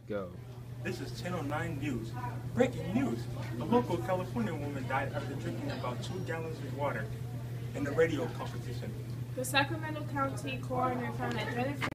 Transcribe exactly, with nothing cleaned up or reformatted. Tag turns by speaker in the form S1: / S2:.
S1: Go.
S2: This is Channel nine News. Breaking news! A local California woman died after drinking about two gallons of water in a radio competition.
S3: The Sacramento County coroner found that Jennifer